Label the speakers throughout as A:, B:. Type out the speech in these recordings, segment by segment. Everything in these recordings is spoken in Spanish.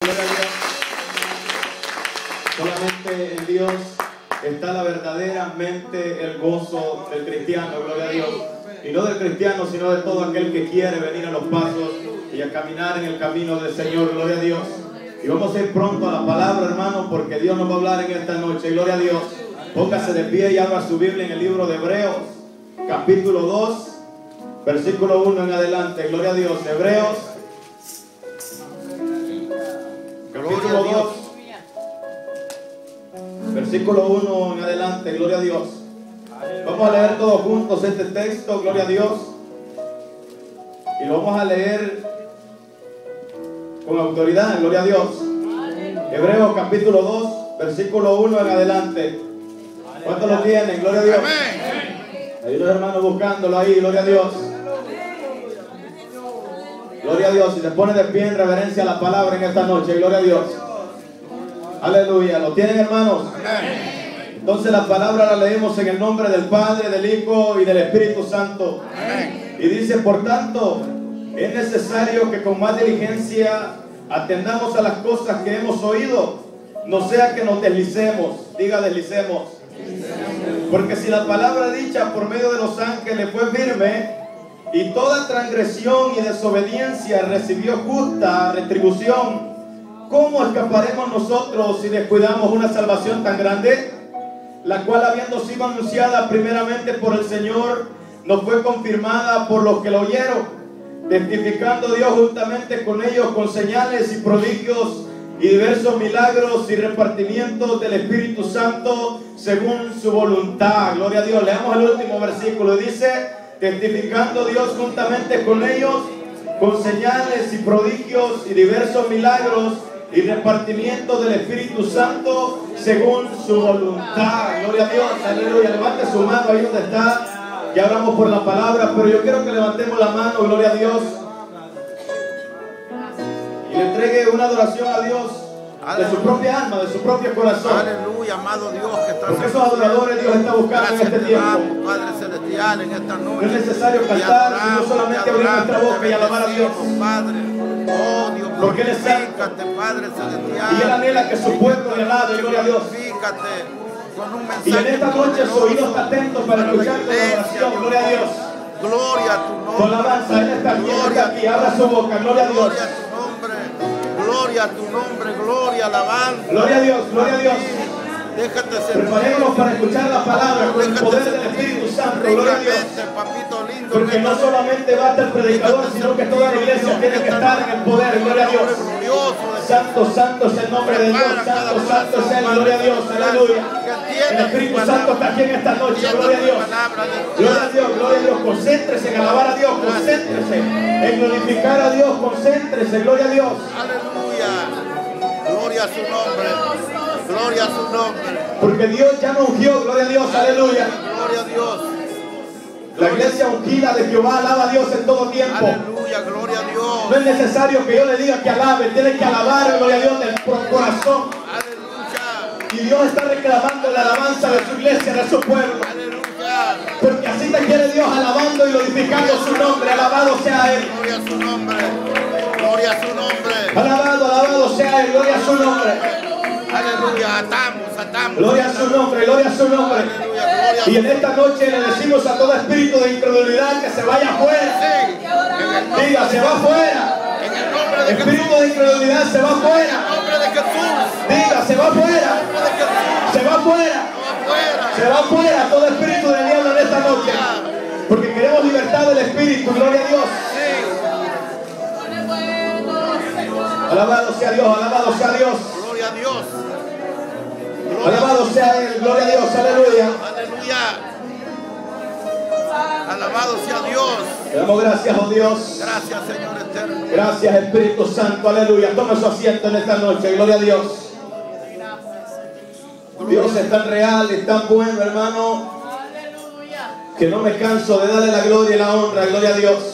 A: gloria a Dios. Solamente en Dios está verdaderamente el gozo del cristiano, gloria a Dios. Y no del cristiano, sino de todo aquel que quiere venir a los pasos y a caminar en el camino del Señor, gloria a Dios. Y vamos a ir pronto a la palabra, hermano, porque Dios nos va a hablar en esta noche, gloria a Dios. Póngase de pie y abra su Biblia en el libro de Hebreos, capítulo 2, versículo 1 en adelante, gloria a Dios. Hebreos, capítulo 2, versículo 1 en adelante, gloria a Dios. Vamos a leer todos juntos este texto, gloria a Dios. Y lo vamos a leer con autoridad, gloria a Dios. Hebreos capítulo 2, versículo 1 en adelante. ¿Cuántos lo tienen? Gloria a Dios. Hay unos hermanos buscándolo ahí, gloria a Dios. Gloria a Dios. Y se pone de pie en reverencia a la palabra en esta noche, gloria a Dios. Aleluya. ¿Lo tienen, hermanos? Entonces la palabra la leemos en el nombre del Padre, del Hijo y del Espíritu Santo. Y dice, por tanto, es necesario que con más diligencia atendamos a las cosas que hemos oído, no sea que nos deslicemos. Diga, deslicemos. Porque si la palabra dicha por medio de los ángeles fue firme, y toda transgresión y desobediencia recibió justa retribución, ¿cómo escaparemos nosotros si descuidamos una salvación tan grande? La cual, habiendo sido anunciada primeramente por el Señor, nos fue confirmada por los que lo oyeron, testificando Dios juntamente con ellos con señales y prodigios y diversos milagros y repartimientos del Espíritu Santo según su voluntad. Gloria a Dios. Leamos el último versículo. Dice, testificando Dios juntamente con ellos con señales y prodigios y diversos milagros y repartimiento del Espíritu Santo según su voluntad. Gloria a Dios, aleluya. Levante su mano ahí donde está. Ya oramos por la palabra, pero yo quiero que levantemos la mano, gloria a Dios, y le entregue una adoración a Dios de su propia alma, de su propio corazón.
B: Aleluya, amado Dios, que estás
A: porque esos adoradores Dios está buscando en este tiempo.
B: Padre celestial, en esta noche.
A: No es necesario cantar, sino solamente abrir nuestra boca y alabar a Dios.
B: Padre, oh Dios,
A: porque Él es santo,
B: Padre celestial,
A: y Él anhela que su pueblo le alabe, gloria a Dios.
B: Con un mensaje.
A: Y en esta noche su oído está atento para escuchar tu oración, gloria a Dios.
B: Gloria a tu nombre.
A: Con alabanza, Él está aquí, abra su boca, gloria a Dios.
B: Gloria a tu nombre, gloria, alabanza.
A: Gloria a Dios, gloria a Dios.
B: Déjate ser.
A: Preparémonos para escuchar la palabra con el poder del Espíritu Santo, gloria a Dios.
B: Papito lindo,
A: porque no solamente basta el predicador, sino que toda la iglesia tiene que estar en el poder, gloria a Dios. Santo, santo es el nombre de Dios, santo, santo es Él, gloria a Dios, aleluya. El Espíritu Santo está aquí en esta noche, gloria a Dios. Gloria a Dios, gloria a Dios. Concéntrese en alabar a Dios, concéntrese en glorificar a Dios, concéntrese, gloria a Dios.
B: Aleluya, gloria a su nombre, gloria a su nombre.
A: Porque Dios ya nos ungió, gloria a Dios, aleluya.
B: Gloria a Dios.
A: La iglesia ungida de Jehová alaba a Dios en todo tiempo.
B: Aleluya, gloria a Dios.
A: No es necesario que yo le diga que alabe, tiene que alabar, gloria a Dios, del corazón.
B: Aleluya.
A: Y Dios está reclamando la alabanza de su iglesia, de su pueblo.
B: Aleluya.
A: Porque así te quiere Dios, alabando y glorificando su nombre. Alabado sea Él.
B: Gloria a su nombre. Gloria a su nombre.
A: Alabado, alabado sea Él. Gloria a su nombre.
B: Aleluya. Atamos.
A: Gloria a su nombre, gloria a su nombre. Y en esta noche le decimos a todo espíritu de incredulidad que se vaya afuera. Diga, se va afuera. Espíritu de incredulidad se va afuera. Diga, se va afuera. Se va afuera. Se va afuera todo espíritu del diablo en esta noche. Porque queremos libertad del espíritu, gloria a Dios. Alabado sea Dios, alabado sea Dios.
B: Gloria a Dios.
A: Alabado sea Él, gloria a Dios, aleluya.
B: Aleluya. Alabado sea Dios.
A: Le damos gracias, oh Dios.
B: Gracias, Señor eterno.
A: Gracias, Espíritu Santo, aleluya. Tome su asiento en esta noche, gloria a Dios. Dios es tan real y tan bueno, hermano, que no me canso de darle la gloria y la honra, gloria a Dios.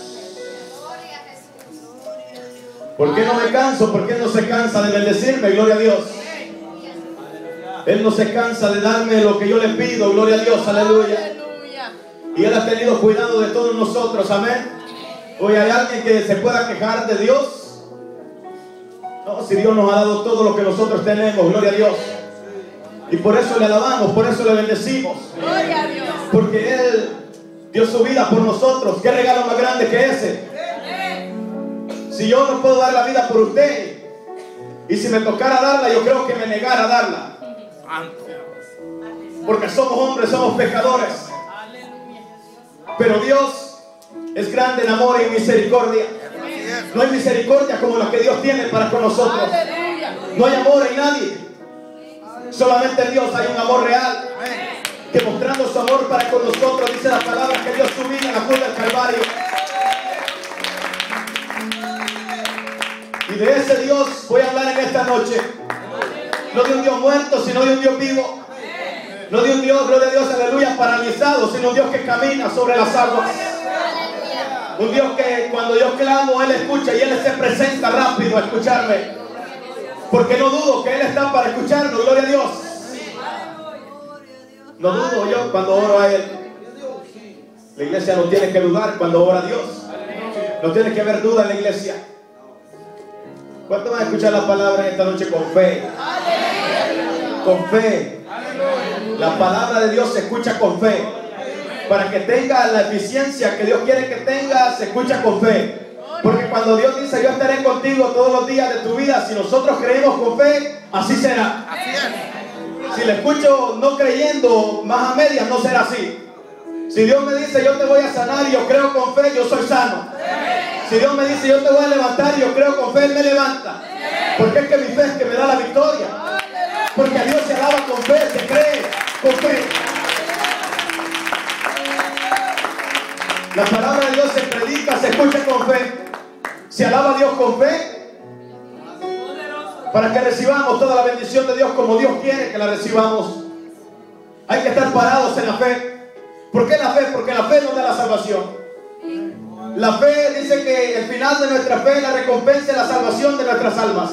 A: ¿Por qué no me canso? Porque Él no se cansa de bendecirme, gloria a Dios. Él no se cansa de darme lo que yo le pido, gloria a Dios, aleluya. Y Él ha tenido cuidado de todos nosotros, amén. Hoy hay alguien que se pueda quejar de Dios. No, si Dios nos ha dado todo lo que nosotros tenemos, gloria a Dios. Y por eso le alabamos, por eso le bendecimos.
C: Gloria a Dios.
A: Porque Él dio su vida por nosotros. ¿Qué regalo más grande que ese? Si yo no puedo dar la vida por usted, y si me tocara darla, yo creo que me negara a darla. Porque somos hombres, somos pecadores. Pero Dios es grande en amor y en misericordia. No hay misericordia como la que Dios tiene para con nosotros. No hay amor en nadie. Solamente en Dios hay un amor real. Que mostrando su amor para con nosotros, dice la palabra, que dio su vida en la cruz del Calvario. Y de ese Dios voy a hablar en esta noche. No de un Dios muerto, sino de un Dios vivo. No de un Dios, gloria a Dios, aleluya, paralizado, sino un Dios que camina sobre las aguas. Un Dios que cuando yo clamo, Él escucha y Él se presenta rápido a escucharme. Porque no dudo que Él está para escucharnos, gloria a Dios. No dudo yo cuando oro a Él. La iglesia no tiene que dudar cuando ora a Dios. No tiene que haber duda en la iglesia. ¿Cuánto van a escuchar la palabra en esta noche con fe? Con fe. La palabra de Dios se escucha con fe. Para que tenga la eficiencia que Dios quiere que tenga, se escucha con fe. Porque cuando Dios dice yo estaré contigo todos los días de tu vida, si nosotros creemos con fe, así será. Si le escucho no creyendo, más a medias, no será así. Si Dios me dice yo te voy a sanar y yo creo con fe, yo soy sano. Si Dios me dice yo te voy a levantar y yo creo con fe, Él me levanta. Porque es que mi fe es que me da la victoria. Porque a Dios se alaba con fe, se cree con fe. La palabra de Dios se predica, se escucha con fe. Se alaba a Dios con fe. Para que recibamos toda la bendición de Dios como Dios quiere que la recibamos. Hay que estar parados en la fe. ¿Por qué la fe? Porque la fe nos da la salvación. La fe dice que el final de nuestra fe es la recompensa y la salvación de nuestras almas.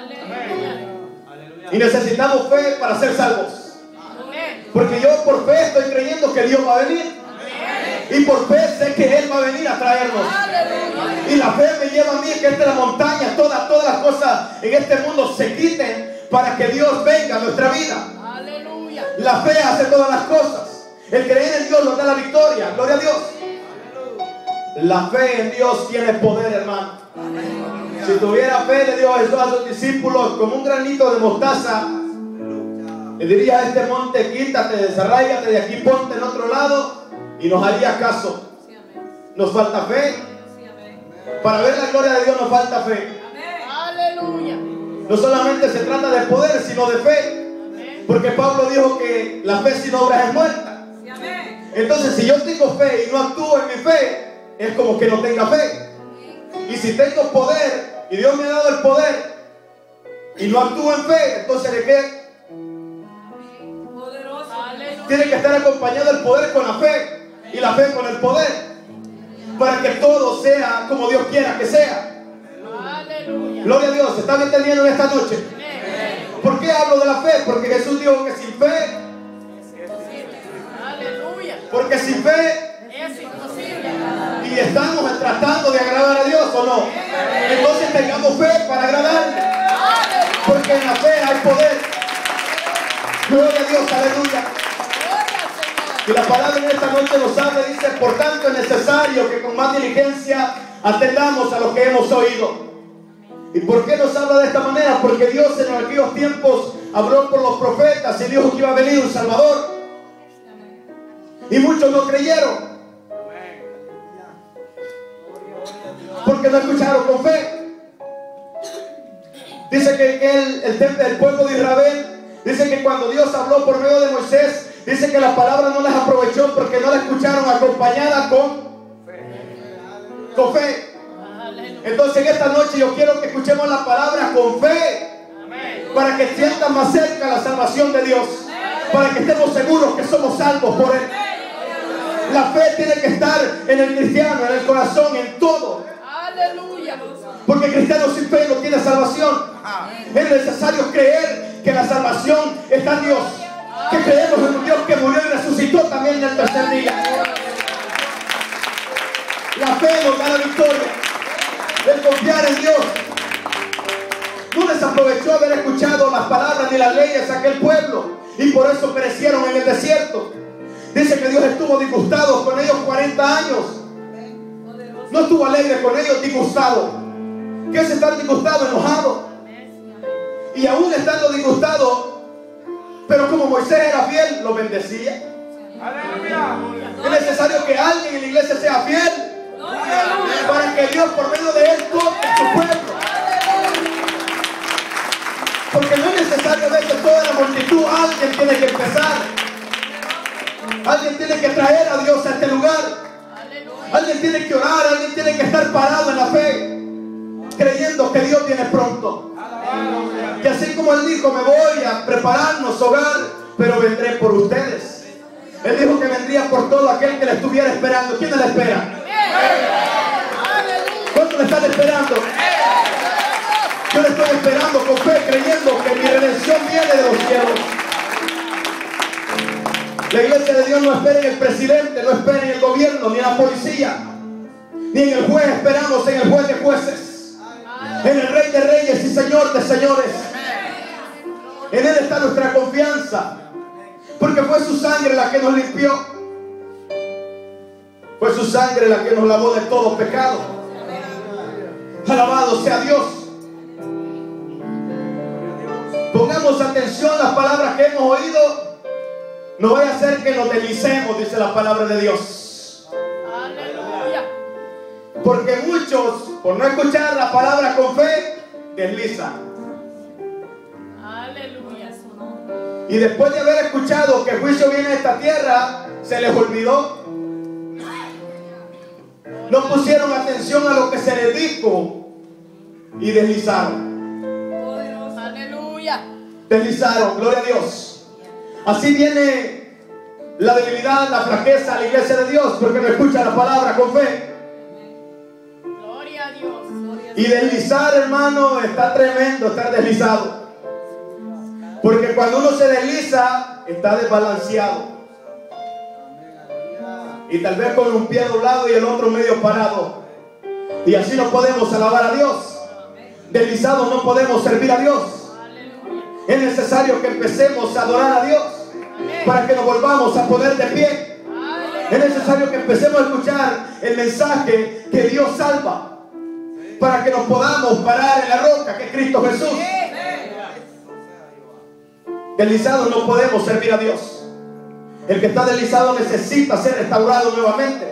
A: Y necesitamos fe para ser salvos. Porque yo por fe estoy creyendo que Dios va a venir. Y por fe sé que Él va a venir a traernos. Y la fe me lleva a mí que esta montaña, todas las cosas en este mundo se quiten para que Dios venga a nuestra vida. La fe hace todas las cosas. El creer en Dios nos da la victoria. Gloria a Dios. La fe en Dios tiene poder, hermano. Si tuviera fe de Dios Jesús a sus discípulos como un granito de mostaza, le diría a este monte, quítate, desarráigate de aquí, ponte en otro lado, y nos haría caso. Nos falta fe. Para ver la gloria de Dios nos falta fe. No solamente se trata de poder, sino de fe. Porque Pablo dijo que la fe sin obras es muerta. Entonces si yo tengo fe y no actúo en mi fe, es como que no tenga fe. Y si tengo poder y Dios me ha dado el poder y no actúo en fe, entonces ¿de qué? Tiene que estar acompañado el poder con la fe y la fe con el poder, para que todo sea como Dios quiera que sea. Gloria a Dios. ¿Se están entendiendo en esta noche? ¿Por qué hablo de la fe? Porque Jesús dijo que sin fe, porque sin fe
C: Es imposible.
A: y estamos tratando de agradar a Dios, ¿o no? Entonces tengamos fe para agradarle, porque en la fe hay poder. Gloria a Dios, aleluya. Y la palabra en esta noche nos habla, dice, por tanto es necesario que con más diligencia atendamos a lo que hemos oído. ¿Y por qué nos habla de esta manera? Porque Dios en aquellos tiempos habló por los profetas y dijo que iba a venir un Salvador. Y muchos no creyeron, porque no escucharon con fe. Dice que el pueblo de Israel, dice que cuando Dios habló por medio de Moisés, dice que la palabra no las aprovechó porque no la escucharon acompañada con fe. Entonces en esta noche yo quiero que escuchemos la palabra con fe, para que sientan más cerca la salvación de Dios, para que estemos seguros que somos salvos por Él. La fe tiene que estar en el cristiano, en el corazón, en todo. Porque el cristiano sin fe no tiene salvación. Es necesario creer que la salvación está en Dios, que creemos en un Dios que murió y resucitó también en el tercer día. La fe nos da la victoria. El confiar en Dios No les aprovechó haber escuchado las palabras ni las leyes a aquel pueblo, y por eso perecieron en el desierto. Dice que Dios estuvo disgustado con ellos 40 años. No estuvo alegre con ellos, disgustado. ¿Qué es estar disgustado? Enojado. Y aún estando disgustado, pero como Moisés era fiel, lo bendecía. Es necesario que alguien en la iglesia sea fiel para que Dios por medio de él toque a su pueblo. Porque no es necesario ver que toda la multitud, alguien tiene que empezar. Alguien tiene que traer a Dios a este lugar. Alguien tiene que orar, alguien tiene que estar parado en la fe, creyendo que Dios viene pronto. Y así como Él dijo, me voy a prepararnos hogar, pero vendré por ustedes. Él dijo que vendría por todo aquel que le estuviera esperando. ¿Quién le espera? ¿Cuántos le están esperando? Yo le estoy esperando con fe, creyendo que mi redención viene de los cielos. La iglesia de Dios no espera en el presidente, no espera en el gobierno, ni en la policía, ni en el juez. Esperamos en el juez de jueces, en el Rey de reyes y Señor de señores. En Él está nuestra confianza, porque fue su sangre la que nos limpió. Fue su sangre la que nos lavó de todo pecado. Alabado sea Dios. Pongamos atención a las palabras que hemos oído. No vaya a ser que nos deslicemos, dice la palabra de Dios.
C: Aleluya.
A: Porque muchos, por no escuchar la palabra con fe, deslizan.
C: Aleluya.
A: Y después de haber escuchado que el juicio viene a esta tierra, se les olvidó. No pusieron atención a lo que se les dijo y deslizaron.
C: Aleluya.
A: Deslizaron, gloria a Dios. Así viene la debilidad, la flaqueza a la iglesia de Dios, porque no escucha la palabra con fe.
C: Gloria a Dios.
A: Y deslizar, hermano, está tremendo, estar deslizado. Porque cuando uno se desliza, está desbalanceado. Y tal vez con un pie doblado y el otro medio parado. Y así no podemos alabar a Dios. Deslizados no podemos servir a Dios. Es necesario que empecemos a adorar a Dios para que nos volvamos a poner de pie. Es necesario que empecemos a escuchar el mensaje que Dios salva, para que nos podamos parar en la roca que es Cristo Jesús. Deslizados no podemos servir a Dios. El que está deslizado necesita ser restaurado nuevamente.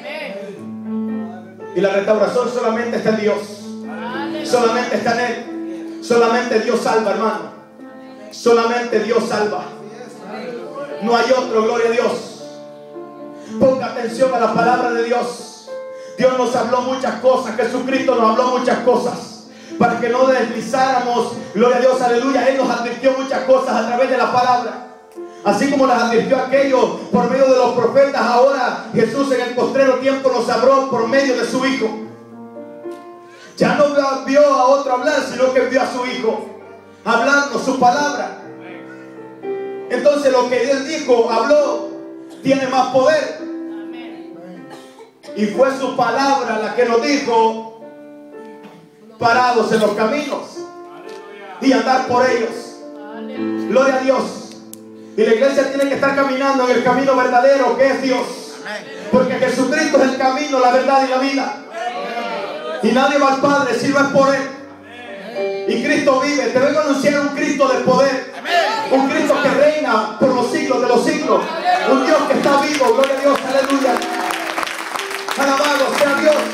A: Y la restauración solamente está en Dios. Solamente está en Él. Solamente Dios salva, hermano. Solamente Dios salva. No hay otro, gloria a Dios. Ponga atención a la palabra de Dios. Dios nos habló muchas cosas. Jesucristo nos habló muchas cosas, para que no deslizáramos, gloria a Dios, aleluya. Él nos advirtió muchas cosas a través de la palabra. Así como las advirtió aquello por medio de los profetas, ahora Jesús en el postrero tiempo nos habló por medio de su Hijo. Ya no vio a otro hablar, sino que vio a su Hijo hablando su palabra. Entonces lo que Él dijo, habló, tiene más poder. Y fue su palabra la que nos dijo parados en los caminos y andar por ellos. Gloria a Dios. Y la iglesia tiene que estar caminando en el camino verdadero que es Dios, porque Jesucristo es el camino, la verdad y la vida. Y nadie va al Padre si no es por Él. Y Cristo vive. Te vengo a anunciar un Cristo de poder, un Cristo que reina por los siglos de los siglos, un Dios que está vivo. Gloria a Dios, aleluya. Alabado sea Dios.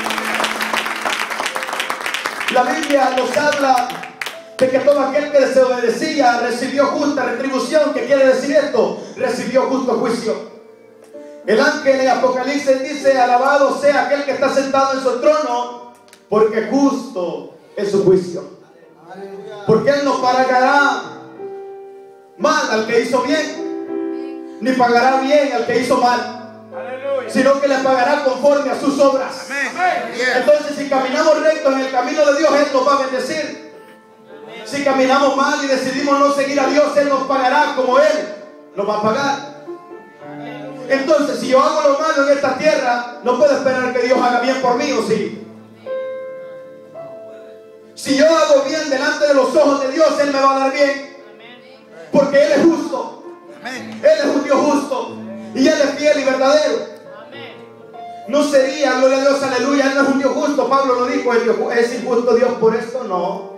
A: La Biblia nos habla de que todo aquel que desobedecía recibió justa retribución. ¿Qué quiere decir esto? Recibió justo juicio. El ángel en Apocalipsis dice: alabado sea aquel que está sentado en su trono, porque justo es su juicio. Porque Él no pagará mal al que hizo bien, ni pagará bien al que hizo mal, sino que le pagará conforme a sus obras. Entonces, si caminamos recto en el camino de Dios, Él nos va a bendecir. Si caminamos mal y decidimos no seguir a Dios, Él nos pagará como Él nos va a pagar. Entonces, si yo hago lo malo en esta tierra, no puedo esperar que Dios haga bien por mí, ¿o sí? Si yo hago bien delante de los ojos de Dios, Él me va a dar bien. Porque Él es justo. Él es un Dios justo. Y Él es fiel y verdadero. No sería, gloria a Dios, aleluya, Él no es un Dios justo. Pablo lo dijo, ¿es injusto Dios por esto? No.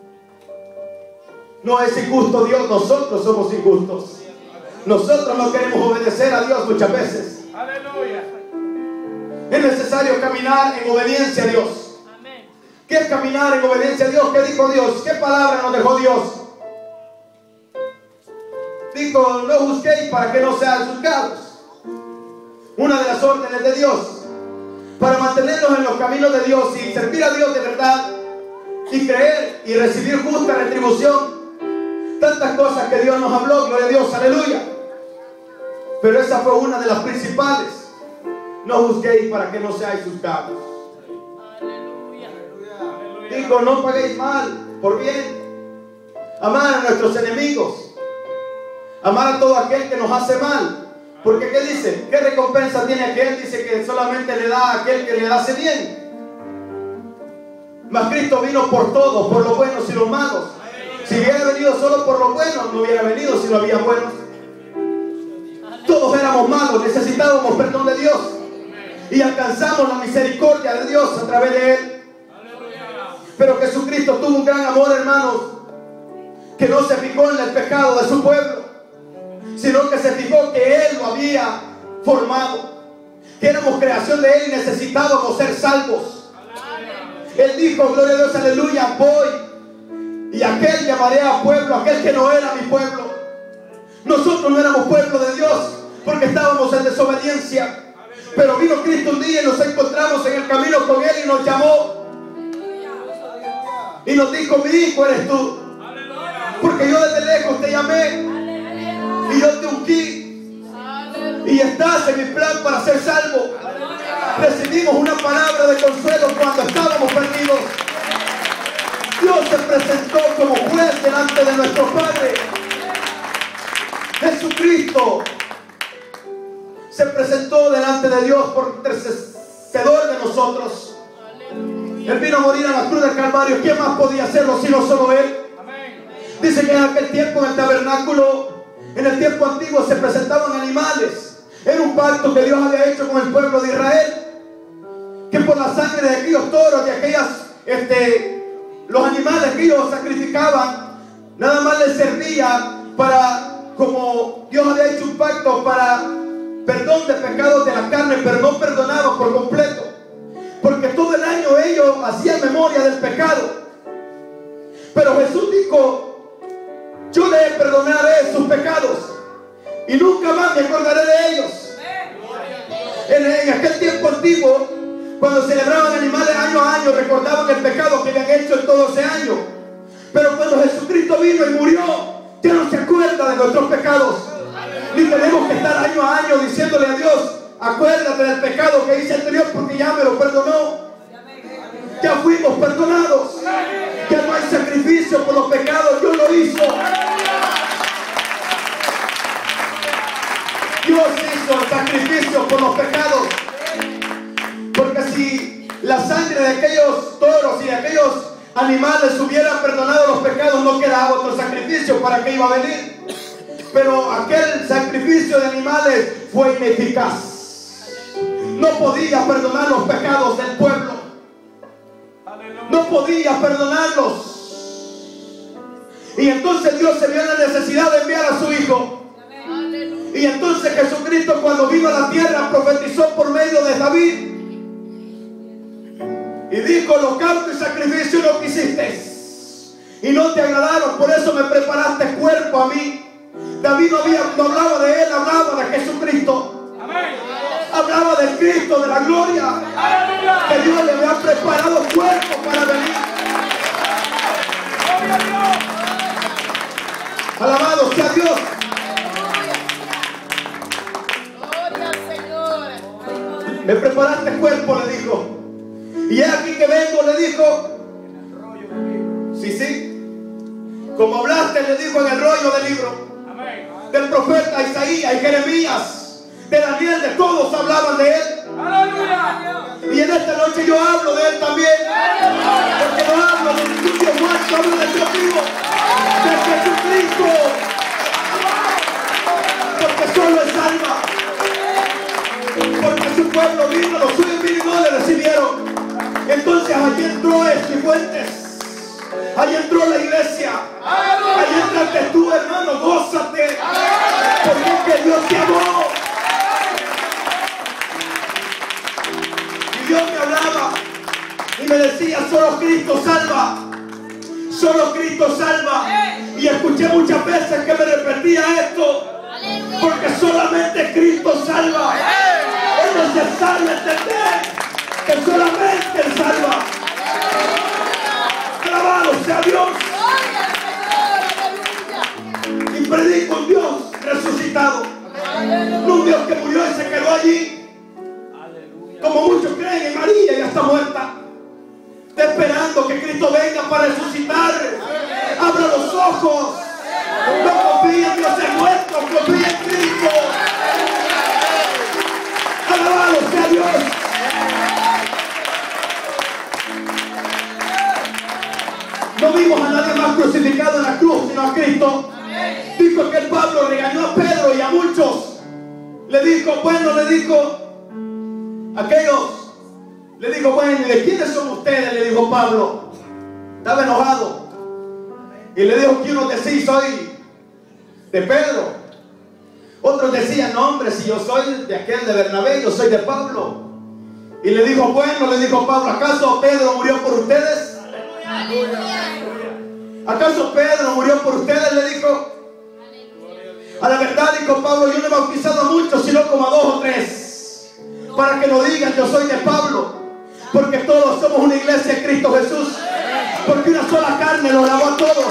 A: No es injusto Dios, nosotros somos injustos. Nosotros no queremos obedecer a Dios muchas veces.
D: Aleluya.
A: Es necesario caminar en obediencia a Dios. ¿Qué es caminar en obediencia a Dios? ¿Qué dijo Dios? ¿Qué palabra nos dejó Dios? Dijo, no juzguéis para que no sean juzgados. Una de las órdenes de Dios para mantenernos en los caminos de Dios y servir a Dios de verdad y creer y recibir justa retribución. Tantas cosas que Dios nos habló, gloria a Dios, aleluya. Pero esa fue una de las principales. No juzguéis para que no seáis juzgados. Digo, no paguéis mal por bien. Amar a nuestros enemigos. Amar a todo aquel que nos hace mal. Porque ¿qué dice? ¿Qué recompensa tiene aquel? Dice que solamente le da a aquel que le hace bien. Mas Cristo vino por todos, por los buenos y los malos. Si hubiera venido solo por los buenos, no hubiera venido si no había buenos. Todos éramos malos, necesitábamos perdón de Dios. Y alcanzamos la misericordia de Dios a través de Él. Pero Jesucristo tuvo un gran amor, hermanos, que no se fijó en el pecado de su pueblo, sino que se fijó que Él lo había formado, que éramos creación de Él y necesitábamos ser salvos. Él dijo, gloria a Dios, aleluya, voy y aquel llamaré a pueblo, aquel que no era mi pueblo. Nosotros no éramos pueblo de Dios porque estábamos en desobediencia. Pero vino Cristo un día y nos encontramos en el camino con Él y nos llamó. Y nos dijo, mi hijo eres tú. Porque yo desde lejos te llamé. Y yo te ungí. Y estás en mi plan para ser salvo. Recibimos una palabra de consuelo cuando estábamos perdidos. Dios se presentó como juez delante de nuestro Padre. Jesucristo se presentó delante de Dios por intercesor de nosotros. Él vino a morir a la cruz del Calvario. ¿Quién más podía hacerlo sino solo Él? Dice que en aquel tiempo en el tabernáculo, en el tiempo antiguo, se presentaban animales. Era un pacto que Dios había hecho con el pueblo de Israel, que por la sangre de aquellos toros, de aquellas, los animales que ellos sacrificaban, nada más les servía para, como Dios había hecho un pacto para perdón de pecados de la carne, pero no perdonaban por completo, porque todo el año ellos hacían memoria del pecado. Pero Jesús dijo, yo les perdonaré sus pecados y nunca más me acordaré de ellos. En aquel tiempo antiguo, cuando celebraban animales año a año, recordaban el pecado que habían hecho en todo ese año. Pero cuando Jesucristo vino y murió, ya no se acuerda de nuestros pecados. Ni tenemos que estar año a año diciéndole a Dios, acuérdate del pecado que hice anterior porque ya me lo perdonó. Ya fuimos perdonados. Ya no hay sacrificio por los pecados. Dios lo hizo. Dios hizo el sacrificio por los pecados. Porque si la sangre de aquellos toros y de aquellos animales hubiera perdonado los pecados, no quedaba otro sacrificio para que iba a venir. Pero aquel sacrificio de animales fue ineficaz. No podía perdonar los pecados del pueblo. No podía perdonarlos. Y entonces Dios se vio en la necesidad de enviar a su Hijo. Y entonces Jesucristo, cuando vino a la tierra, profetizó por medio de David y dijo, holocausto y sacrificio no quisiste y no te agradaron, por eso me preparaste cuerpo a mí. David no hablaba de él, hablaba de Jesucristo. Hablaba del Cristo, de la gloria, que Dios le había preparado cuerpo para venir. Alabado sea Dios. Me preparaste cuerpo, le dijo. Y es aquí que vengo, le dijo. Sí. Como hablaste, le dijo en el rollo del libro del profeta Isaías y Jeremías, de Daniel, de todos hablaban de él. Y en esta noche yo hablo de Él también. Porque no hablo de ningún Dios muerto, hablo de Dios vivo, de Jesucristo. Porque solo Él salva. Porque su pueblo vino, los suyos vino y no le recibieron. Entonces allí entró Cifuentes. Allí entró la iglesia. Allí entraste tú, hermano, gózate. Porque es que Dios te amó. Y Dios me hablaba y me decía, solo Cristo salva. Solo Cristo salva. Y escuché muchas veces que me repetía esto. Porque solamente Cristo salva. Es necesario entender que solamente Él salva. Alabado sea Dios. Y predico un Dios resucitado. No un Dios que murió y se quedó allí. Como muchos creen en María, ya está muerta. Está esperando que Cristo venga para resucitar. Abra los ojos. No confíe en Dios es muerto, confíe en Cristo. Alabado sea Dios. No vimos a nadie más crucificado en la cruz, sino a Cristo. Dijo que el Pablo regañó a Pedro y a muchos. Le dijo, bueno, aquellos, le dijo, bueno, ¿y de quiénes son ustedes? Le dijo Pablo. Estaba enojado. Y le dijo que uno decía, soy de Pedro. Otros decían, no hombre, si yo soy de aquel de Bernabé, yo soy de Pablo. Y le dijo, bueno, le dijo Pablo, ¿acaso Pedro murió por ustedes? ¿Acaso Pedro murió por ustedes? Le dijo. A la verdad, dijo Pablo, yo no he bautizado a muchos, sino como a 2 o 3. Para que no digan, yo soy de Pablo. Porque todos somos una iglesia en Cristo Jesús. Porque una sola carne los lavó a todos.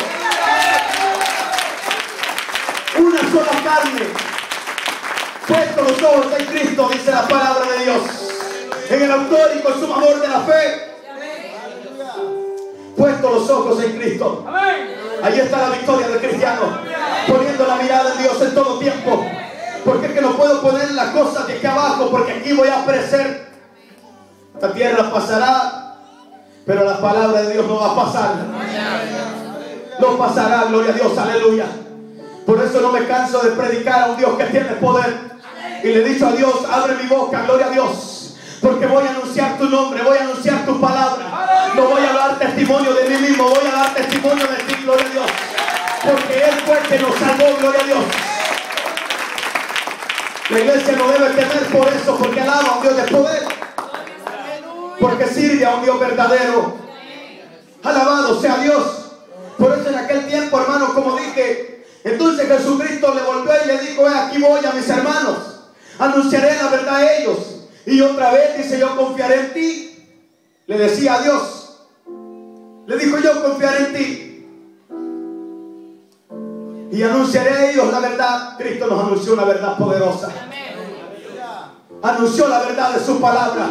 A: Una sola carne. Puesto los ojos en Cristo, dice la palabra de Dios. En el autor y consumador de la fe. Puesto los ojos en Cristo. Ahí está la victoria del cristiano. Poniendo la mirada en Dios en todo tiempo. Porque es que no puedo poner las cosas de aquí abajo, porque aquí voy a perecer. Esta tierra pasará, pero la palabra de Dios no va a pasar. No pasará, gloria a Dios, aleluya. Por eso no me canso de predicar a un Dios que tiene poder. Y le he dicho a Dios, abre mi boca, gloria a Dios. Porque voy a anunciar tu nombre, voy a anunciar tu palabra. No voy a dar testimonio de mí mismo, voy a dar testimonio de ti, gloria a Dios. Porque Él fue el que nos salvó, gloria a Dios. La iglesia no debe temer por eso, porque alaba a un Dios de poder. Porque sirve a un Dios verdadero. Alabado sea Dios. Por eso en aquel tiempo, hermanos, como dije, entonces Jesucristo le volvió y le dijo, aquí voy a mis hermanos. Anunciaré la verdad a ellos. Y otra vez dice, yo confiaré en ti. Le decía a Dios. Le dijo, yo confiaré en ti. Y anunciaré a ellos la verdad. Cristo nos anunció una verdad poderosa. Anunció la verdad de su palabra.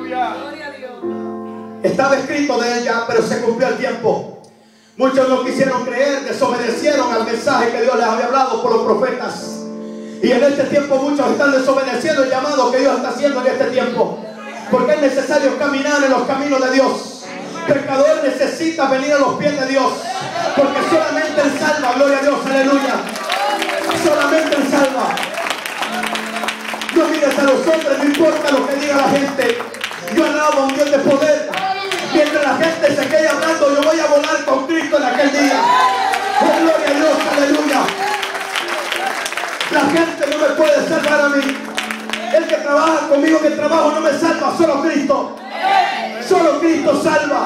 A: Estaba escrito de ella, pero se cumplió el tiempo. Muchos no quisieron creer, desobedecieron al mensaje que Dios les había hablado por los profetas. Y en este tiempo muchos están desobedeciendo el llamado que Dios está haciendo en este tiempo. Porque es necesario caminar en los caminos de Dios. Pecador necesita venir a los pies de Dios. Porque solamente Él salva, gloria a Dios, aleluya. Solamente Él salva. No mires a los hombres, no importa lo que diga la gente. Yo alabo a un Dios de poder. Mientras la gente se quede hablando, yo voy a volar con Cristo en aquel día. Oh, gloria a Dios, aleluya. La gente no me puede salvar a mí. El que trabaja conmigo en el trabajo no me salva, solo Cristo. Solo Cristo salva.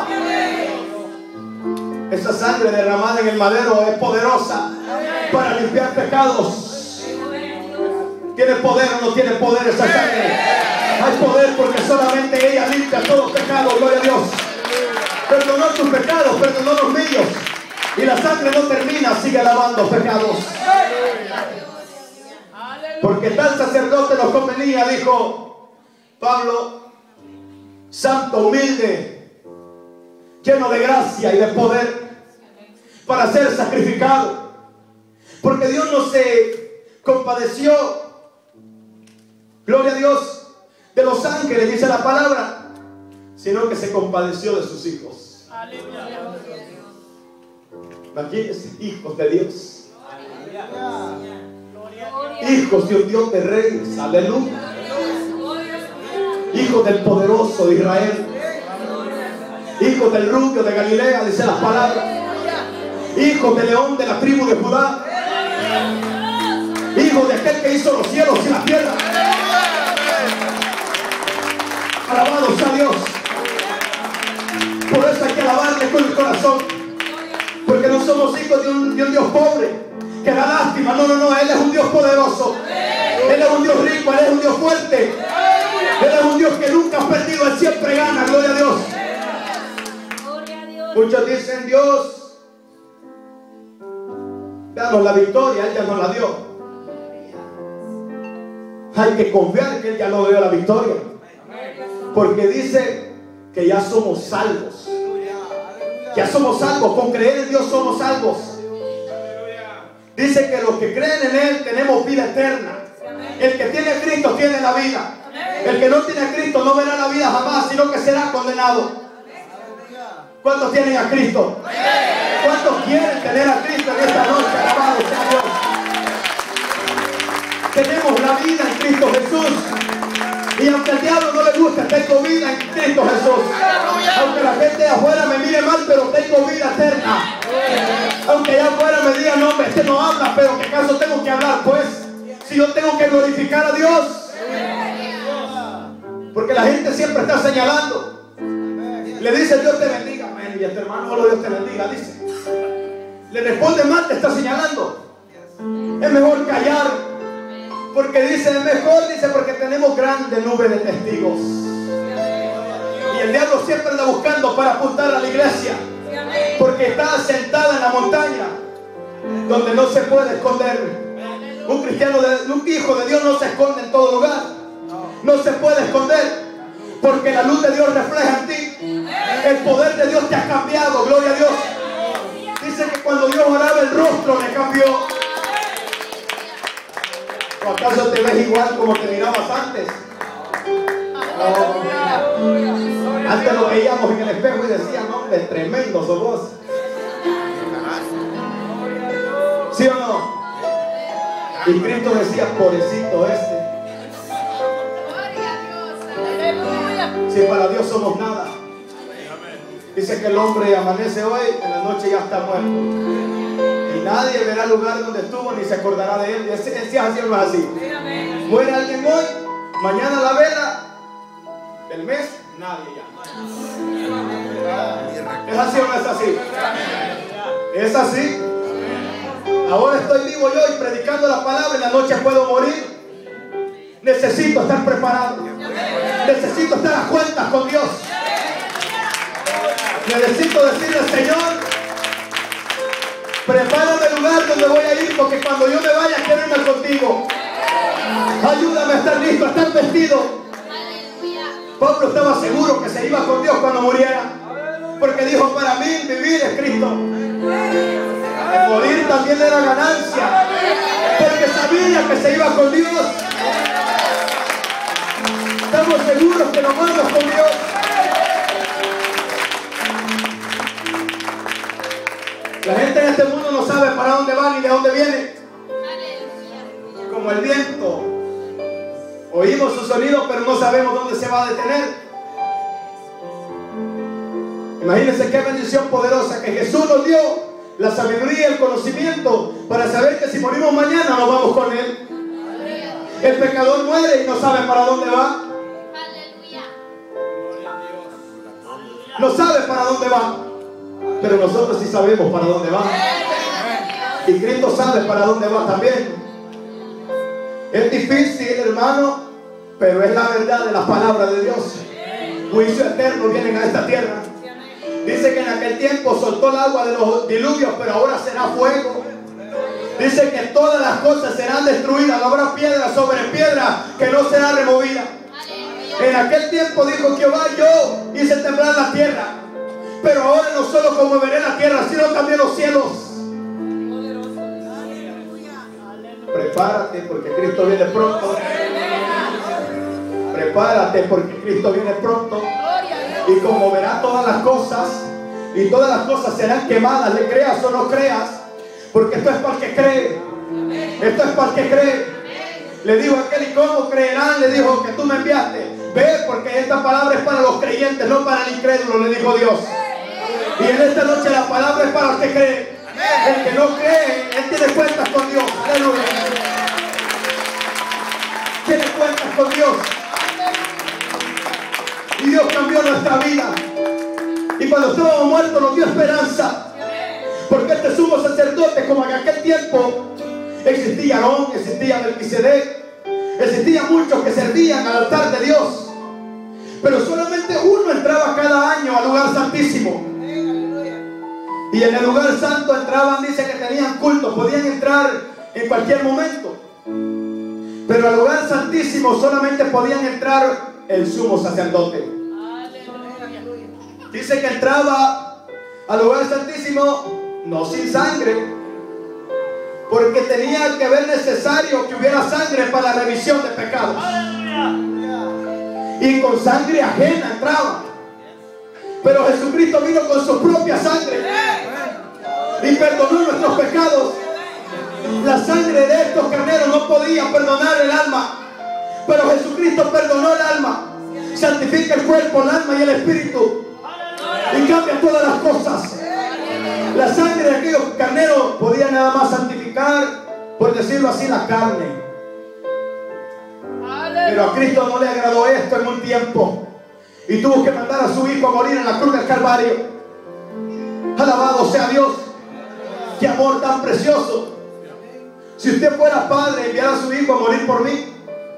A: Esa sangre derramada en el madero es poderosa para limpiar pecados. ¿Tiene poder o no tiene poder esa sangre? Hay poder porque solamente ella limpia todo pecado, gloria a Dios. Perdonó tus pecados, perdonó los míos. Y la sangre no termina, sigue lavando pecados. Porque tal sacerdote nos convenía, dijo Pablo, santo, humilde, lleno de gracia y de poder, para ser sacrificado. Porque Dios no se compadeció, gloria a Dios, de los ángeles, dice la palabra, sino que se compadeció de sus hijos. Imagínense, hijos de Dios, hijos de un Dios de reyes, aleluya, hijos del poderoso de Israel, hijos del rubio de Galilea, dice la palabra, hijos del león de la tribu de Judá, hijos de aquel que hizo los cielos y la tierra. Alabado sea Dios. Por eso hay que alabarle con el corazón, porque no somos hijos de un Dios pobre que da lástima. No, Él es un Dios poderoso, Él es un Dios rico, Él es un Dios fuerte, Él es un Dios que nunca ha perdido, Él siempre gana. Gloria a Dios. Muchos dicen: Dios, danos la victoria. Él ya nos la dio. Hay que confiar que Él ya nos dio la victoria, porque dice que ya somos salvos. Ya somos salvos. Con creer en Dios somos salvos. Dice que los que creen en Él tenemos vida eterna. El que tiene a Cristo tiene la vida. El que no tiene a Cristo no verá la vida jamás, sino que será condenado. ¿Cuántos tienen a Cristo? ¿Cuántos quieren tener a Cristo en esta noche? Alabado sea Dios. Tenemos la vida en Cristo Jesús. Y aunque al diablo no le guste, tengo vida en Cristo Jesús. Aunque la gente de afuera me mire mal, pero tengo vida eterna. Aunque allá afuera me digan: no, este no habla, pero ¿qué caso tengo que hablar? Pues, si yo tengo que glorificar a Dios. Porque la gente siempre está señalando. Le dice: Dios te bendiga. Amén. Y este hermano: solo Dios te bendiga, dice. Le responde mal, te está señalando. Es mejor callar. Porque dice: es mejor, dice, porque tenemos grande nube de testigos. Y el diablo siempre anda buscando para apuntar a la iglesia, porque está sentada en la montaña donde no se puede esconder. Un cristiano, un hijo de Dios no se esconde en todo lugar. No se puede esconder, porque la luz de Dios refleja en ti. El poder de Dios te ha cambiado. Gloria a Dios. Dice que cuando Dios oraba, el rostro le cambió. ¿O acaso te ves igual como te mirabas antes? Oh, antes lo veíamos en el espejo y decían: hombre, tremendo sos vos. ¿Sí o no? Y Cristo decía: pobrecito este. Si para Dios somos nada. Dice que el hombre amanece hoy, en la noche ya está muerto. Y nadie verá el lugar donde estuvo ni se acordará de él. Si es así o no es así. Muere alguien hoy, mañana la vela del mes, nadie ya. ¿Es así o no es así? ¿Es así? Ahora estoy vivo yo y predicando la palabra. En la noche puedo morir. Necesito estar preparado. Necesito estar a cuentas con Dios. Necesito decirle al Señor: prepárame el lugar donde voy a ir, porque cuando yo me vaya quiero irme contigo. Ayúdame a estar listo, a estar vestido. Pablo estaba seguro que se iba con Dios cuando muriera, porque dijo: para mí vivir es Cristo, morir también era ganancia, porque sabía que se iba con Dios. Estamos seguros que nos vamos con Dios. La gente en este mundo no sabe para dónde va ni de dónde viene. Como el viento. Oímos su sonido, pero no sabemos dónde se va a detener. Imagínense qué bendición poderosa que Jesús nos dio la sabiduría y el conocimiento para saber que si morimos mañana nos vamos con Él. El pecador muere y no sabe para dónde va. No sabe para dónde va. Pero nosotros sí sabemos para dónde va. Y Cristo sabe para dónde va también. Es difícil, hermano, pero es la verdad de la palabra de Dios. Juicio eterno vienen a esta tierra. Dice que en aquel tiempo soltó el agua de los diluvios, pero ahora será fuego. Dice que todas las cosas serán destruidas. No habrá piedra sobre piedra que no será removida. En aquel tiempo dijo Jehová: yo hice temblar la tierra. Pero ahora no solo conmoveré la tierra, sino también los cielos. Prepárate, porque Cristo viene pronto. Prepárate. prepárate porque Cristo viene pronto.
C: Gloria a Dios.
A: Y como verá todas las cosas, y todas las cosas serán quemadas, le creas o no creas, porque esto es para el que cree. Esto es para el que cree. Le dijo aquel, ¿y cómo creerán? Le dijo, que tú me enviaste. Ve, porque esta palabra es para los creyentes, no para el incrédulo, le dijo Dios. Y en esta noche la palabra es para el que cree. El que no cree, él tiene cuentas con Dios. Aleluya. Tiene cuentas con Dios. Y Dios cambió nuestra vida. Y cuando estábamos muertos nos dio esperanza. Porque este sumo sacerdote, como en aquel tiempo, existía Aarón, existía Melquisedec, existían muchos que servían al altar de Dios. Pero solamente uno entraba cada año al lugar santísimo. Y en el lugar santo entraban, dice que tenían culto, podían entrar en cualquier momento. Pero al lugar santísimo solamente podían entrar el sumo sacerdote. Dice que entraba al lugar santísimo no sin sangre, porque tenía que ver necesario que hubiera sangre para la remisión de pecados. Y con sangre ajena entraba. Pero Jesucristo vino con su propia sangre y perdonó nuestros pecados. La sangre de estos carneros no podía perdonar el alma, pero Jesucristo perdonó el alma, santifica el cuerpo, el alma y el espíritu, y cambia todas las cosas. La sangre de aquellos carneros podía nada más santificar, por decirlo así, la carne. Pero a Cristo no le agradó esto en un tiempo y tuvo que mandar a su hijo a morir en la cruz del Calvario. Alabado sea Dios. Qué amor tan precioso. Si usted fuera padre y enviara a su hijo a morir por mí,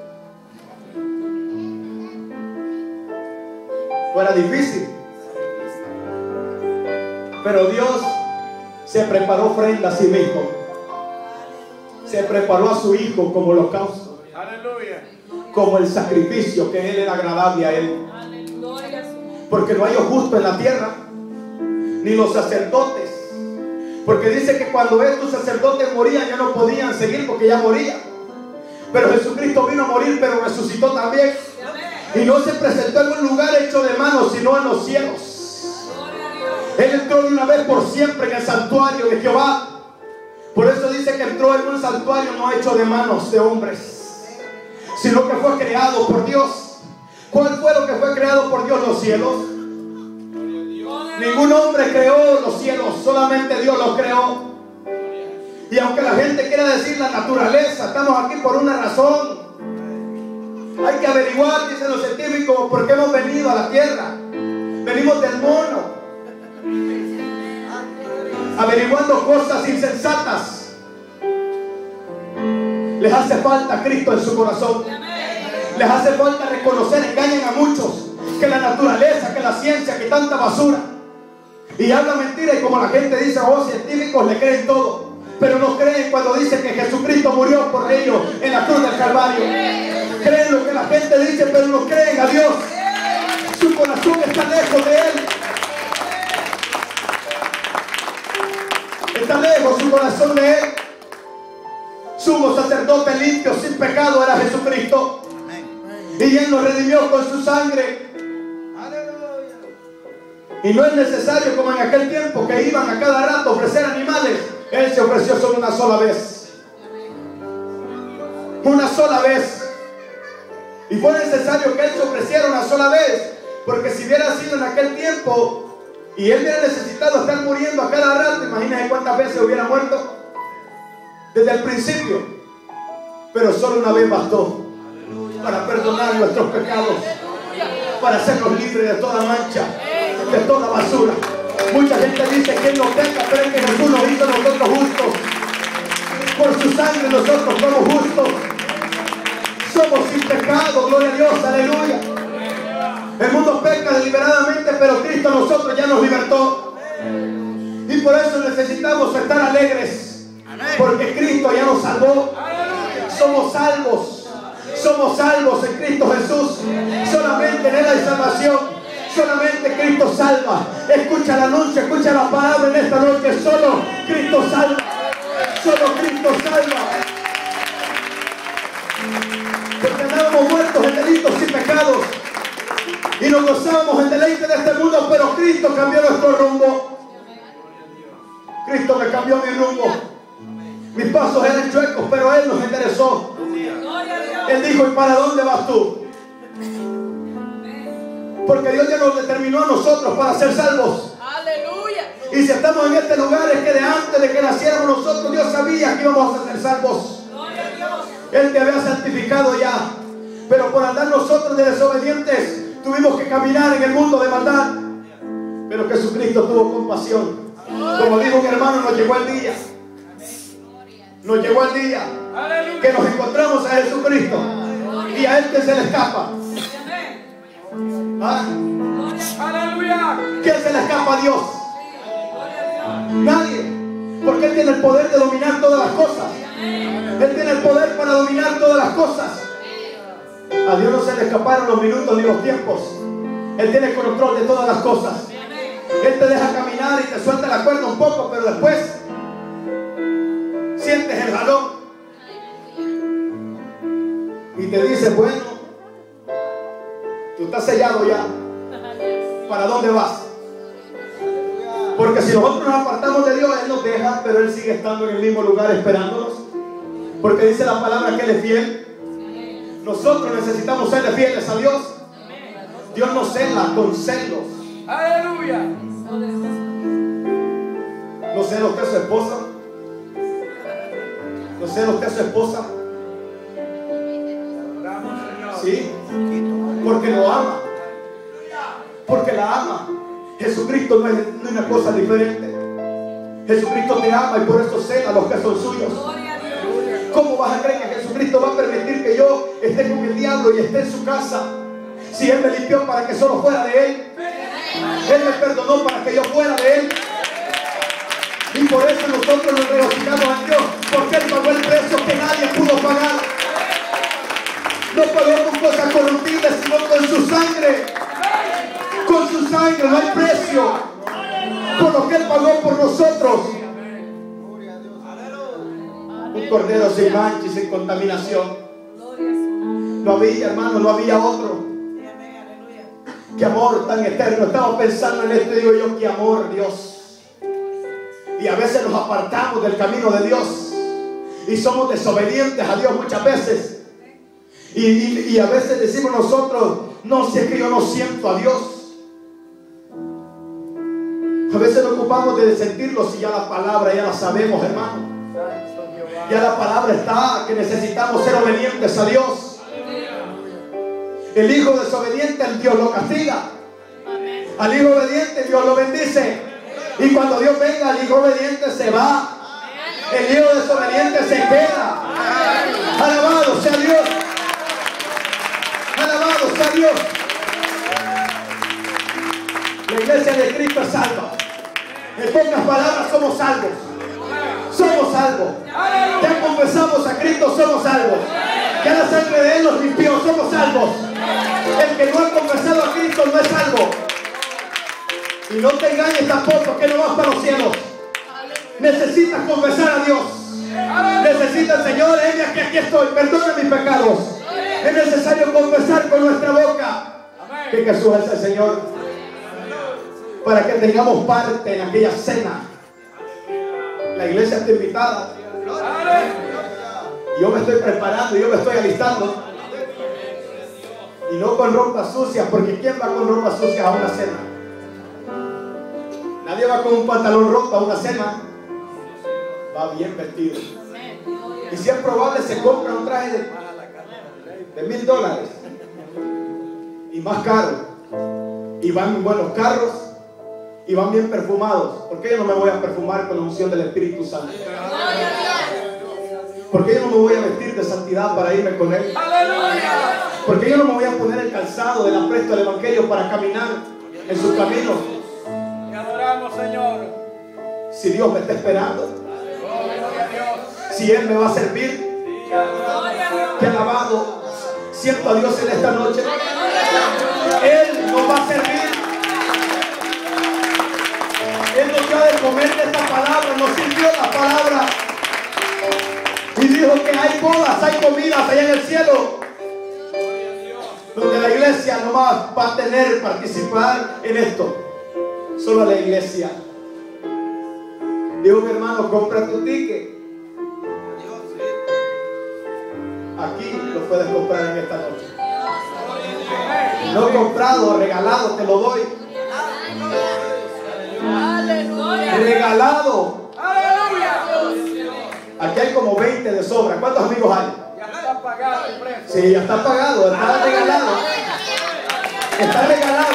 A: fuera difícil. Pero Dios se preparó ofrenda a sí mismo. Se preparó a su hijo como holocausto.
B: Aleluya.
A: Como el sacrificio que él era agradable a él. Porque no hay justo en la tierra, ni los sacerdotes. Porque dice que cuando estos sacerdotes morían ya no podían seguir porque ya morían. Pero Jesucristo vino a morir, pero resucitó también. Y no se presentó en un lugar hecho de manos, sino en los cielos. Él entró de una vez por siempre en el santuario de Jehová. Por eso dice que entró en un santuario no hecho de manos de hombres, sino que fue creado por Dios. ¿Cuál fue lo que fue creado por Dios? Los cielos. Ningún hombre creó los cielos, solamente Dios los creó. Y aunque la gente quiera decir la naturaleza, estamos aquí por una razón. Hay que averiguar, dicen los científicos, por qué hemos venido a la tierra. Venimos del mono, averiguando cosas insensatas. Les hace falta Cristo en su corazón. Les hace falta reconocer, engañan a muchos, que la naturaleza, que la ciencia, que tanta basura. Y habla mentira, y como la gente dice, oh, científicos le creen todo, pero no creen cuando dice que Jesucristo murió por ellos en la cruz del Calvario. Creen lo que la gente dice, pero no creen a Dios. Su corazón está lejos de Él. Está lejos su corazón de Él. Sumo sacerdote limpio, sin pecado era Jesucristo. Y Él nos redimió con su sangre. Y no es necesario como en aquel tiempo que iban a cada rato a ofrecer animales. Él se ofreció solo una sola vez. Una sola vez. Y fue necesario que Él se ofreciera una sola vez, porque si hubiera sido en aquel tiempo y Él hubiera necesitado estar muriendo a cada rato, imagínense cuántas veces hubiera muerto desde el principio. Pero solo una vez bastó para perdonar nuestros pecados, para hacernos libres de toda mancha, de toda basura. Mucha gente dice que Él no peca, pero es que Jesús nos hizo a nosotros justos. Por su sangre nosotros somos justos. Somos sin pecado, gloria a Dios, aleluya. El mundo peca deliberadamente, pero Cristo a nosotros ya nos libertó. Y por eso necesitamos estar alegres, porque Cristo ya nos salvó. Somos salvos. Somos salvos en Cristo Jesús. Solamente en Él hay salvación. Solamente Cristo salva. Escucha el anuncio, escucha la palabra en esta noche. Solo Cristo salva. Solo Cristo salva. Porque andábamos muertos en delitos y pecados. íbamos en deleite de este mundo, pero Cristo cambió nuestro rumbo. Cristo me cambió mi rumbo. Mis pasos eran chuecos, pero Él nos enderezó. Él dijo, ¿y para dónde vas tú? Porque Dios ya nos determinó a nosotros para ser salvos.
C: Aleluya.
A: Y si estamos en este lugar es que de antes de que naciéramos nosotros, Dios sabía que íbamos a ser salvos. Él te había santificado ya. Pero por andar nosotros de desobedientes, tuvimos que caminar en el mundo de maldad. Pero Jesucristo tuvo compasión. Como dijo un hermano, nos llegó el día. Nos llegó el día que nos encontramos a Jesucristo. Y a Él que se le escapa. ¿Ah? ¿Quién se le escapa a Dios? Nadie. Porque Él tiene el poder de dominar todas las cosas. Él tiene el poder para dominar todas las cosas. A Dios no se le escaparon los minutos ni los tiempos. Él tiene el control de todas las cosas. Él te deja caminar y te suelta la cuerda un poco, pero después sientes el jalón y te dice, bueno, tú estás sellado ya. ¿Para dónde vas? Porque si nosotros nos apartamos de Dios, Él nos deja, pero Él sigue estando en el mismo lugar esperándonos. Porque dice la palabra que Él es fiel. Nosotros necesitamos serle fieles a Dios. Dios nos cela con celos.
D: Aleluya.
A: ¿No cela usted a su esposa? ¿No cela usted a su esposa? Sí, porque lo ama. Porque la ama. Jesucristo no es una cosa diferente. Jesucristo te ama y por eso cela a los que son suyos. ¿Cómo vas a creer que Jesucristo va a permitir que yo esté con el diablo y esté en su casa? Si Él me limpió para que solo fuera de Él. Él me perdonó para que yo fuera de Él. Y por eso nosotros nos regocijamos a Dios, porque Él pagó el precio que nadie pudo pagar. No pagó con cosas corruptibles, sino con su sangre. Con su sangre no hay precio. Por lo que Él pagó por nosotros. Un cordero sin mancha y sin contaminación. No había, hermano, no había otro. Qué amor tan eterno. Estamos pensando en esto y digo yo, qué amor, Dios. Y a veces nos apartamos del camino de Dios y somos desobedientes a Dios muchas veces. Y a veces decimos nosotros, no, si es que yo no siento a Dios. A veces nos ocupamos de sentirlo si ya la palabra ya la sabemos, hermano. Ya la palabra está, que necesitamos ser obedientes a Dios. El hijo desobediente, el Dios lo castiga. Al hijo obediente, Dios lo bendice. Y cuando Dios venga, el hijo obediente se va. El hijo desobediente se queda. Alabado sea Dios. Alabado sea Dios. La iglesia de Cristo es salva. En pocas palabras, somos salvos. Somos salvos. Ya confesamos a Cristo, somos salvos. Ya la sangre de Él nos limpió, somos salvos. El que no ha confesado a Cristo no es salvo. Y no te engañes tampoco que no vas para los cielos. Necesitas confesar a Dios. Necesitas, Señor, aquí estoy, perdona mis pecados. Es necesario confesar con nuestra boca que Jesús es el Señor, para que tengamos parte en aquella cena. La iglesia está invitada. Yo me estoy preparando, yo me estoy alistando. Y no con ropa sucia, porque ¿quién va con ropa sucia a una cena? Nadie va con un pantalón roto a una cena. Va bien vestido. Y si es probable, se compra un traje de $1000 y más caro. Y van en buenos carros y van bien perfumados. ¿Por qué yo no me voy a perfumar con la unción del Espíritu Santo? ¿Por qué yo no me voy a vestir de santidad para irme con Él? ¿Por qué yo no me voy a poner el calzado del apresto del Evangelio para caminar en su camino?
D: Te adoramos, Señor.
A: Si Dios me está esperando, si Él me va a servir, que alabado siento a Dios en esta noche. Él nos va a servir. Él nos da de comer de esta palabra, nos sirvió la palabra y dijo que hay bodas, hay comidas allá en el cielo. donde la iglesia nomás va a participar en esto. Solo la iglesia. Digo, mi hermano, compra tu ticket. Aquí lo puedes comprar en esta noche. No comprado, regalado, te lo doy.
C: Aleluya.
A: Regalado.
D: Aleluya.
A: Aquí hay como 20 de sobra. ¿Cuántos amigos hay?
D: Ya está pagado el precio.
A: Sí, ya está pagado, está regalado. Está regalado.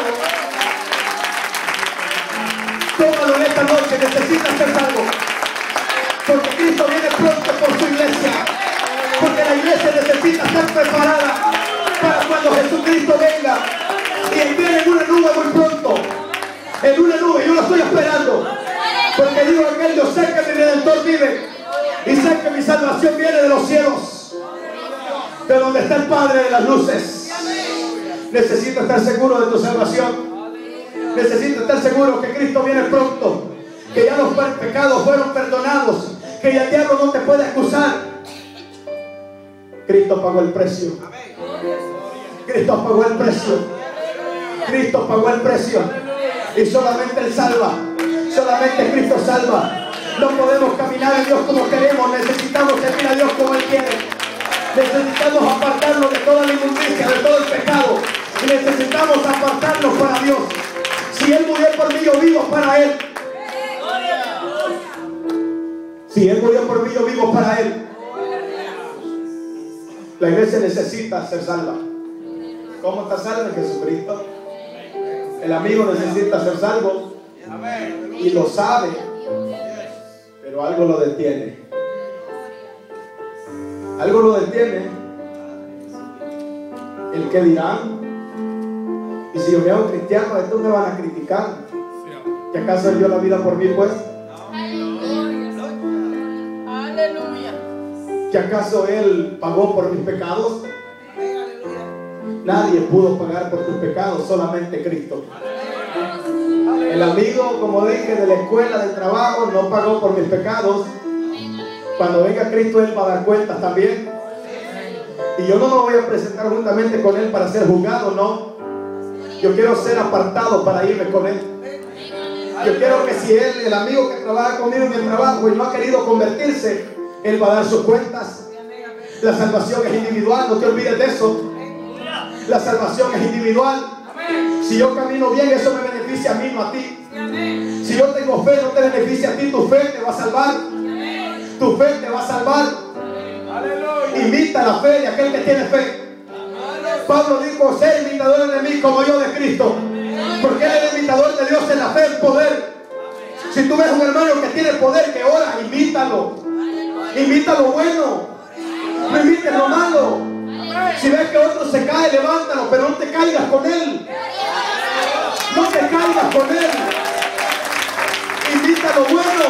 A: Tómalo en esta noche, necesitas hacer algo. Porque Cristo viene pronto por su iglesia. Porque la iglesia necesita estar preparada para cuando Jesucristo venga. Y Él viene en una nube muy pronto. En una nube, yo lo estoy esperando. Porque digo aquel, yo sé que mi Redentor vive. Y sé que mi salvación viene de los cielos. De donde está el Padre de las luces. Necesito estar seguro de tu salvación. Necesito estar seguro que Cristo viene pronto. Que ya los pecados fueron perdonados. Que ya el diablo no te puede acusar. Cristo pagó el precio. Cristo pagó el precio. Cristo pagó el precio. Y solamente Él salva. Solamente Cristo salva. No podemos caminar en Dios como queremos. Necesitamos servir a Dios como Él quiere. Necesitamos apartarnos de toda la inmundicia, de todo el pecado. Y necesitamos apartarnos para Dios. Si Él murió por mí, yo vivo para Él. Si Él murió por mí, yo vivo para Él. La iglesia necesita ser salva. ¿Cómo está salva? En Jesucristo. El amigo necesita ser salvo. Y lo sabe. Pero algo lo detiene. Algo lo detiene. El que dirán. Y si yo me hago cristiano, estos me van a criticar. ¿Que acaso Él dio la vida por mí, pues?
C: Aleluya.
A: ¿Que acaso Él pagó por mis pecados? Nadie pudo pagar por tus pecados, solamente Cristo. El amigo, como dije, de la escuela, del trabajo, no pagó por mis pecados. Cuando venga Cristo, Él va a dar cuentas también. Y yo no me voy a presentar juntamente con Él para ser juzgado, no. Yo quiero ser apartado para irme con Él. Yo quiero que si Él, el amigo que trabaja conmigo en el trabajo y no ha querido convertirse, Él va a dar sus cuentas. La salvación es individual, no te olvides de eso. La salvación es individual. Si yo camino bien, eso me beneficia a mí, no a ti. Si yo tengo fe, no te beneficia a ti. Tu fe te va a salvar. Tu fe te va a salvar. Imita la fe de aquel que tiene fe. Pablo dijo, sé imitador de mí como yo de Cristo. Porque Él es el imitador de Dios en la fe, en poder. Si tú ves un hermano que tiene poder, que ora, imítalo. Imita lo bueno. No imites lo malo. Si ves que otro se cae, levántalo, pero no te caigas con él. No te caigas con él. Imita lo bueno.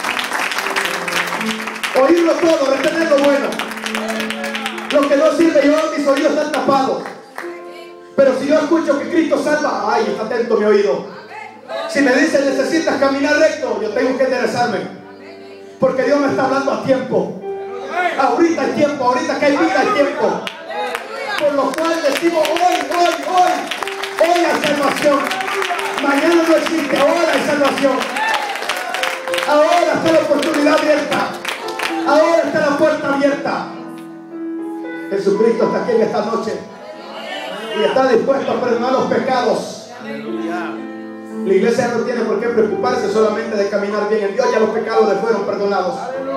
A: Oírlo todo, retener lo bueno. Lo que no sirve, mis oídos están tapados. Pero si yo escucho que Cristo salva, ay, está atento mi oído. Si me dice necesitas caminar recto, yo tengo que enderezarme. Porque Dios me está hablando a tiempo. Ahorita hay tiempo, ahorita que hay vida hay tiempo. Por lo cual decimos hoy hay salvación. Mañana no existe, ahora hay salvación. Ahora está la oportunidad abierta. Ahora está la puerta abierta. Jesucristo está aquí en esta noche y está dispuesto a perdonar los pecados. La iglesia no tiene por qué preocuparse solamente de caminar bien en Dios. Ya los pecados le fueron perdonados.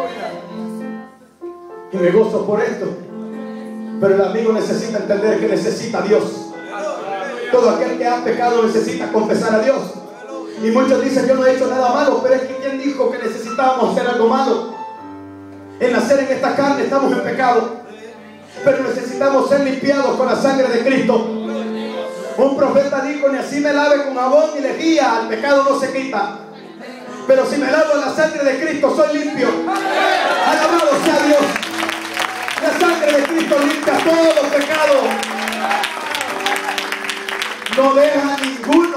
A: Y me gozo por esto. Pero el amigo necesita entender que necesita a Dios. Todo aquel que ha pecado necesita confesar a Dios. Y muchos dicen, yo no he hecho nada malo. Pero es que ¿quién dijo que necesitábamos hacer algo malo? En nacer en esta carne estamos en pecado. Pero necesitamos ser limpiados con la sangre de Cristo. Un profeta dijo, ni así me lave con jabón ni lejía, el pecado no se quita. Pero si me lavo en la sangre de Cristo, soy limpio. Alabado sea Dios. La sangre de Cristo limpia todo pecado. No deja ninguno.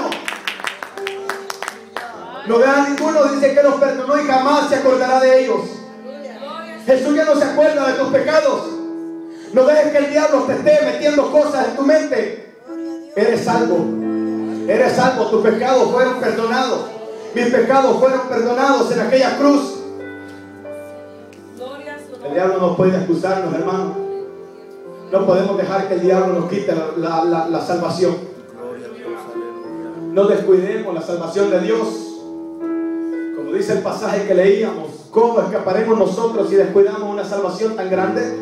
A: No deja ninguno. Dice que los perdonó y jamás se acordará de ellos. Jesús ya no se acuerda de tus pecados. No dejes que el diablo te esté metiendo cosas en tu mente. Eres salvo. Eres salvo. Tus pecados fueron perdonados. Mis pecados fueron perdonados en aquella cruz. El diablo no puede acusarnos, hermano. No podemos dejar que el diablo nos quite la salvación. No descuidemos la salvación de Dios. Como dice el pasaje que leíamos, ¿cómo escaparemos nosotros si descuidamos una salvación tan grande?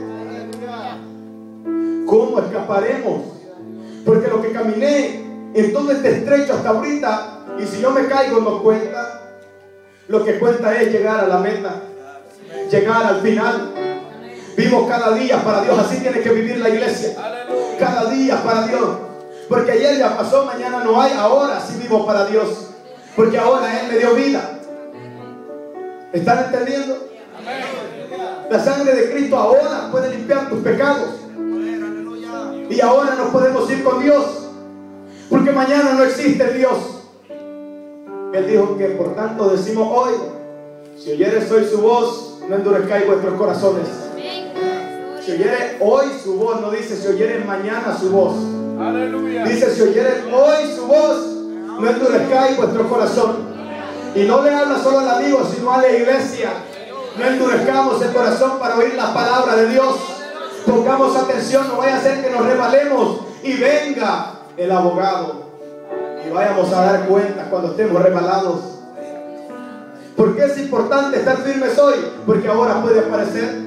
A: ¿Cómo escaparemos? Porque lo que caminé en todo este estrecho hasta ahorita, y si yo me caigo no cuenta. Lo que cuenta es llegar a la meta, llegar al final. Vivo cada día para Dios. Así tiene que vivir la iglesia. Cada día para Dios. Porque ayer ya pasó, mañana no hay. Ahora sí vivo para Dios. Porque ahora Él me dio vida. ¿Están entendiendo? La sangre de Cristo ahora puede limpiar tus pecados. Y ahora nos podemos ir con Dios. Porque mañana no existe Dios. Él dijo que por tanto decimos hoy: si oyeres hoy su voz, no endurezcáis vuestros corazones. Si oyeres hoy su voz, no dice si oyeres mañana su voz.
D: Aleluya.
A: Dice si oyeres hoy su voz, no endurezcáis vuestro corazón. Y no le habla solo al amigo, sino a la iglesia. No endurezcamos el corazón para oír la palabra de Dios. Pongamos atención, no vaya a ser que nos resbalemos y venga el abogado y vayamos a dar cuenta cuando estemos resbalados. ¿Por qué es importante estar firmes hoy? Porque ahora puede aparecer.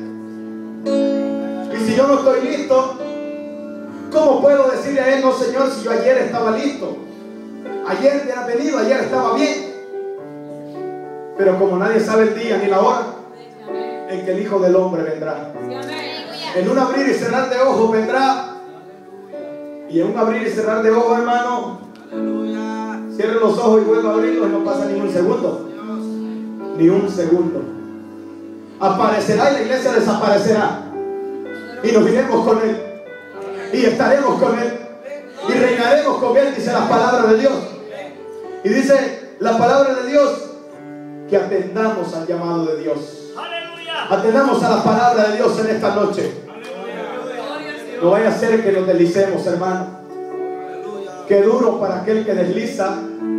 A: Y si yo no estoy listo, ¿cómo puedo decirle a Él: no, Señor, si yo ayer estaba listo? Ayer te has venido, ayer estaba bien. Pero como nadie sabe el día ni la hora en que el Hijo del Hombre vendrá, en un abrir y cerrar de ojos vendrá. Y en un abrir y cerrar de ojos, hermano, cierre los ojos y vuelva a abrirlos y no pasa ni un segundo. Ni un segundo. Aparecerá y la iglesia desaparecerá. Y nos iremos con Él. Y estaremos con Él. Y reinaremos con Él, dice la palabra de Dios. Y dice la palabra de Dios que atendamos al llamado de Dios. Atendamos a la palabra de Dios en esta noche. No vaya a ser que nos deslicemos, hermano. Qué duro para aquel que desliza.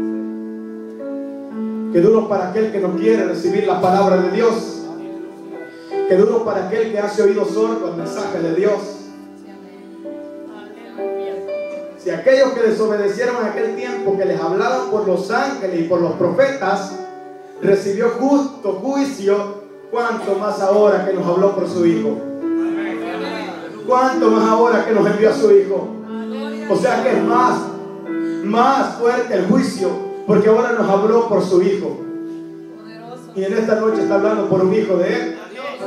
A: Qué duro para aquel que no quiere recibir la palabra de Dios. Qué duro para aquel que hace oído sordo al mensaje de Dios. Si aquellos que desobedecieron en aquel tiempo, que les hablaban por los ángeles y por los profetas, recibió justo juicio, ¿cuánto más ahora que nos habló por su Hijo? ¿Cuánto más ahora que nos envió a su Hijo? O sea que es más fuerte el juicio, porque ahora nos habló por su Hijo. Y en esta noche está hablando por un hijo de Él.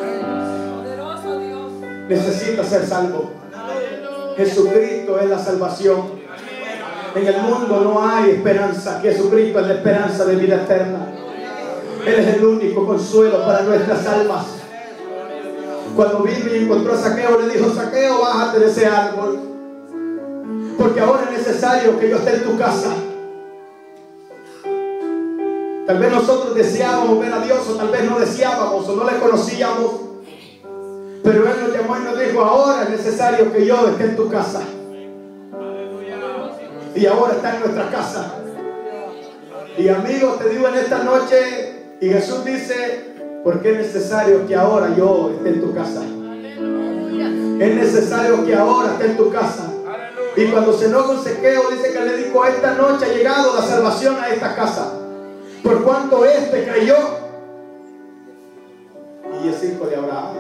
A: Necesita ser salvo. Jesucristo es la salvación. En el mundo no hay esperanza. Jesucristo es la esperanza de vida eterna. Él es el único consuelo para nuestras almas. Cuando vino y encontró a Zaqueo, le dijo: Zaqueo, bájate de ese árbol, porque ahora es necesario que yo esté en tu casa. Tal vez nosotros deseábamos ver a Dios, o tal vez no deseábamos, o no le conocíamos. Pero Él nos llamó y nos dijo: ahora es necesario que yo esté en tu casa. Y ahora está en nuestra casa. Y amigos, te digo en esta noche, y Jesús dice: porque es necesario que ahora yo esté en tu casa. Es necesario que ahora esté en tu casa. Y cuando cenó con Zaqueo, dice que le dijo: esta noche ha llegado la salvación a esta casa, por cuanto este creyó y es hijo de Abraham.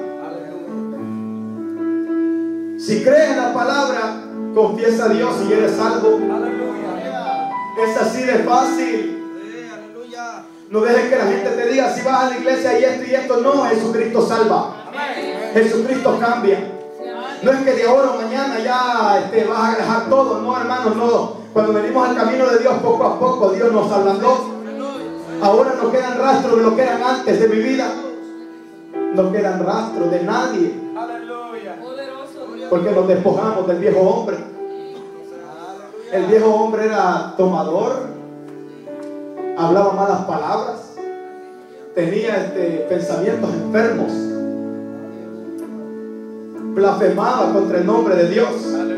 A: Si crees en la palabra, confiesa a Dios y eres salvo. Es así de fácil. No dejes que la gente te diga: si vas a la iglesia y esto. No, Jesucristo salva. Jesucristo cambia. No es que de ahora o mañana ya vas a dejar todo. No, hermanos, no. Cuando venimos al camino de Dios, poco a poco Dios nos ablandó. Ahora no quedan rastros de lo que eran antes de mi vida. No quedan rastros de nadie. Porque nos despojamos del viejo hombre. El viejo hombre era tomador, hablaba malas palabras, tenía pensamientos enfermos, blasfemaba contra el nombre de Dios.